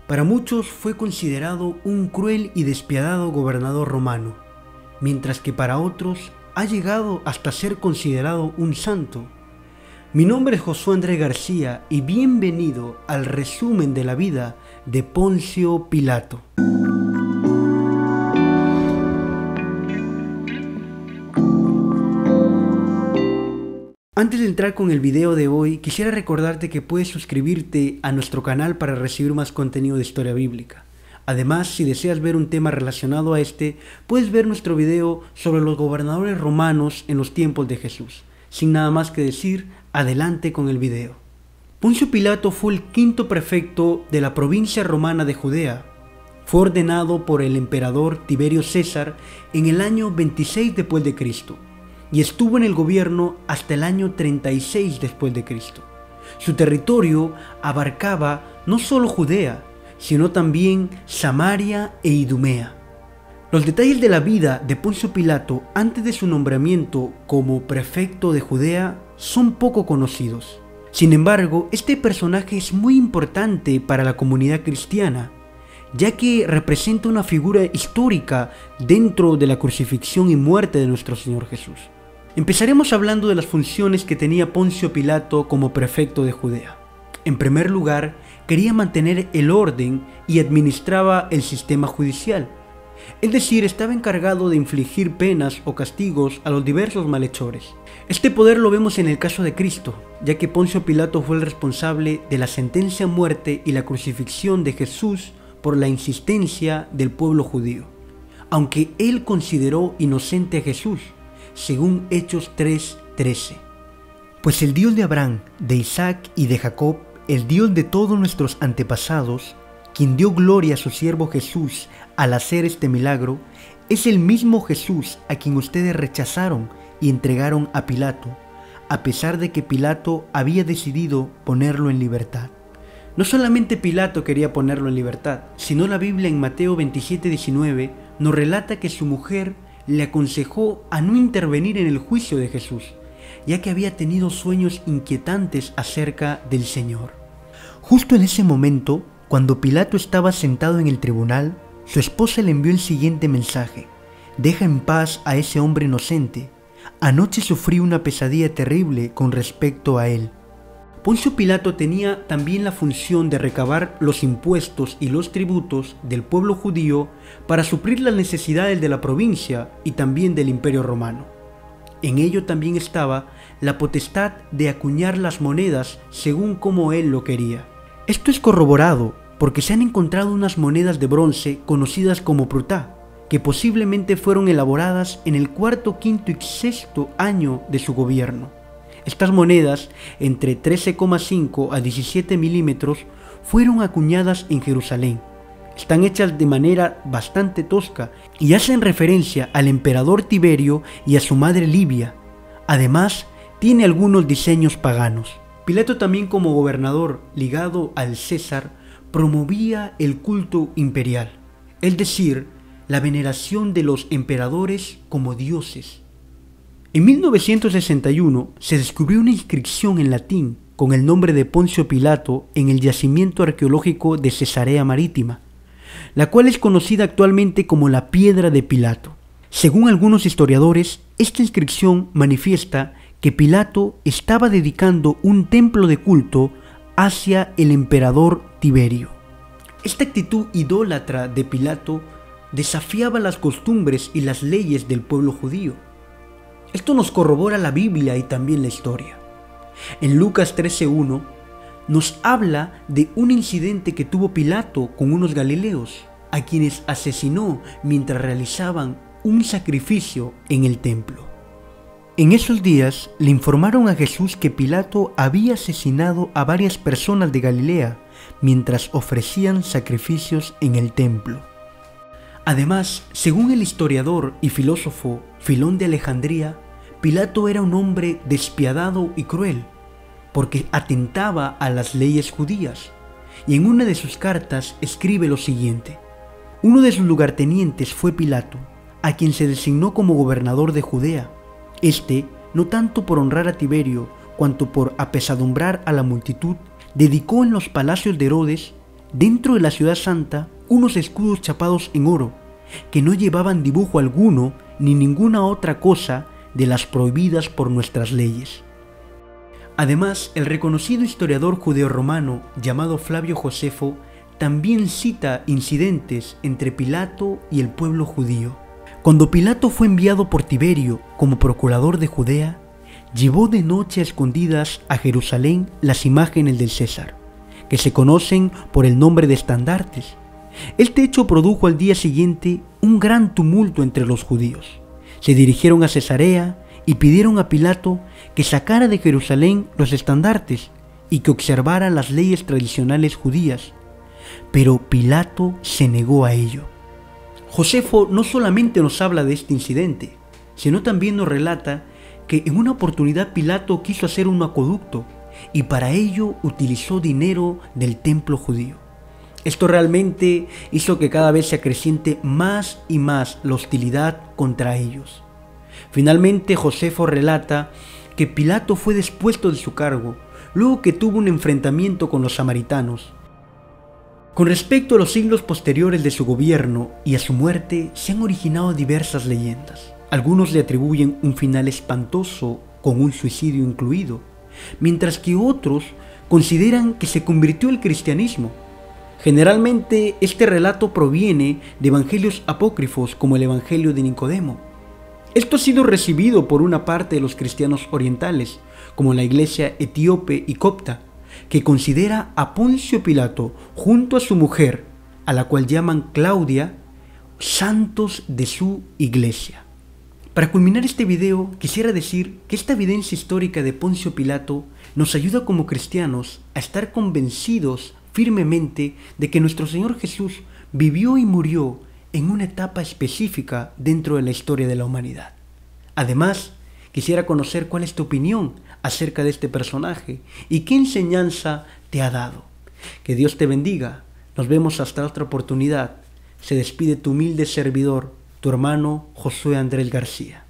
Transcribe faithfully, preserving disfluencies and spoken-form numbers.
Para muchos fue considerado un cruel y despiadado gobernador romano, mientras que para otros ha llegado hasta ser considerado un santo. Mi nombre es Josué Andrés García y bienvenido al resumen de la vida de Poncio Pilato. Antes de entrar con el video de hoy, quisiera recordarte que puedes suscribirte a nuestro canal para recibir más contenido de historia bíblica. Además, si deseas ver un tema relacionado a este, puedes ver nuestro video sobre los gobernadores romanos en los tiempos de Jesús. Sin nada más que decir, adelante con el video. Poncio Pilato fue el quinto prefecto de la provincia romana de Judea. Fue ordenado por el emperador Tiberio César en el año veintiséis después de Cristo. Y estuvo en el gobierno hasta el año treinta y seis después de Cristo. Su territorio abarcaba no solo Judea, sino también Samaria e Idumea. Los detalles de la vida de Poncio Pilato antes de su nombramiento como prefecto de Judea son poco conocidos. Sin embargo, este personaje es muy importante para la comunidad cristiana, ya que representa una figura histórica dentro de la crucifixión y muerte de nuestro Señor Jesús. Empezaremos hablando de las funciones que tenía Poncio Pilato como prefecto de Judea. En primer lugar, quería mantener el orden y administraba el sistema judicial. Es decir, estaba encargado de infligir penas o castigos a los diversos malhechores. Este poder lo vemos en el caso de Cristo, ya que Poncio Pilato fue el responsable de la sentencia a muerte y la crucifixión de Jesús por la insistencia del pueblo judío, aunque él consideró inocente a Jesús, según Hechos tres trece. Pues el Dios de Abraham, de Isaac y de Jacob, el Dios de todos nuestros antepasados, quien dio gloria a su siervo Jesús al hacer este milagro, es el mismo Jesús a quien ustedes rechazaron y entregaron a Pilato, a pesar de que Pilato había decidido ponerlo en libertad. No solamente Pilato quería ponerlo en libertad, sino la Biblia en Mateo veintisiete diecinueve nos relata que su mujer le aconsejó a no intervenir en el juicio de Jesús, ya que había tenido sueños inquietantes acerca del Señor. Justo en ese momento, cuando Pilato estaba sentado en el tribunal, su esposa le envió el siguiente mensaje: «Deja en paz a ese hombre inocente. Anoche sufrí una pesadilla terrible con respecto a él». Poncio Pilato tenía también la función de recabar los impuestos y los tributos del pueblo judío para suplir las necesidades de la provincia y también del Imperio Romano. En ello también estaba la potestad de acuñar las monedas según como él lo quería. Esto es corroborado porque se han encontrado unas monedas de bronce conocidas como prutá, que posiblemente fueron elaboradas en el cuarto, quinto y sexto año de su gobierno. Estas monedas, entre trece coma cinco a diecisiete milímetros, fueron acuñadas en Jerusalén. Están hechas de manera bastante tosca y hacen referencia al emperador Tiberio y a su madre Livia. Además, tiene algunos diseños paganos. Pilato también, como gobernador ligado al César, promovía el culto imperial, es decir, la veneración de los emperadores como dioses. En mil novecientos sesenta y uno se descubrió una inscripción en latín con el nombre de Poncio Pilato en el yacimiento arqueológico de Cesarea Marítima, la cual es conocida actualmente como la Piedra de Pilato. Según algunos historiadores, esta inscripción manifiesta que Pilato estaba dedicando un templo de culto hacia el emperador Tiberio. Esta actitud idólatra de Pilato desafiaba las costumbres y las leyes del pueblo judío. Esto nos corrobora la Biblia y también la historia. En Lucas trece uno nos habla de un incidente que tuvo Pilato con unos galileos, a quienes asesinó mientras realizaban un sacrificio en el templo. En esos días le informaron a Jesús que Pilato había asesinado a varias personas de Galilea mientras ofrecían sacrificios en el templo. Además, según el historiador y filósofo Filón de Alejandría, Pilato era un hombre despiadado y cruel, porque atentaba a las leyes judías, y en una de sus cartas escribe lo siguiente: uno de sus lugartenientes fue Pilato, a quien se designó como gobernador de Judea. Este, no tanto por honrar a Tiberio, cuanto por apesadumbrar a la multitud, dedicó en los palacios de Herodes dentro de la ciudad santa, unos escudos chapados en oro, que no llevaban dibujo alguno ni ninguna otra cosa de las prohibidas por nuestras leyes. Además, el reconocido historiador judeo-romano llamado Flavio Josefo también cita incidentes entre Pilato y el pueblo judío. Cuando Pilato fue enviado por Tiberio como procurador de Judea, llevó de noche a escondidas a Jerusalén las imágenes del César, que se conocen por el nombre de estandartes. Este hecho produjo al día siguiente un gran tumulto entre los judíos. Se dirigieron a Cesarea y pidieron a Pilato que sacara de Jerusalén los estandartes y que observara las leyes tradicionales judías. Pero Pilato se negó a ello. Josefo no solamente nos habla de este incidente, sino también nos relata que en una oportunidad Pilato quiso hacer un acueducto y para ello utilizó dinero del templo judío. Esto realmente hizo que cada vez se acreciente más y más la hostilidad contra ellos. Finalmente Josefo relata que Pilato fue depuesto de su cargo luego que tuvo un enfrentamiento con los samaritanos. Con respecto a los siglos posteriores de su gobierno y a su muerte se han originado diversas leyendas. Algunos le atribuyen un final espantoso con un suicidio incluido, mientras que otros consideran que se convirtió al cristianismo. Generalmente este relato proviene de evangelios apócrifos como el Evangelio de Nicodemo. Esto ha sido recibido por una parte de los cristianos orientales, como la iglesia etíope y copta, que considera a Poncio Pilato junto a su mujer, a la cual llaman Claudia, santos de su iglesia. Para culminar este video, quisiera decir que esta evidencia histórica de Poncio Pilato nos ayuda como cristianos a estar convencidos firmemente de que nuestro Señor Jesús vivió y murió en una etapa específica dentro de la historia de la humanidad. Además, quisiera conocer cuál es tu opinión acerca de este personaje y qué enseñanza te ha dado. Que Dios te bendiga. Nos vemos hasta otra oportunidad. Se despide tu humilde servidor, tu hermano Josué Andrés García.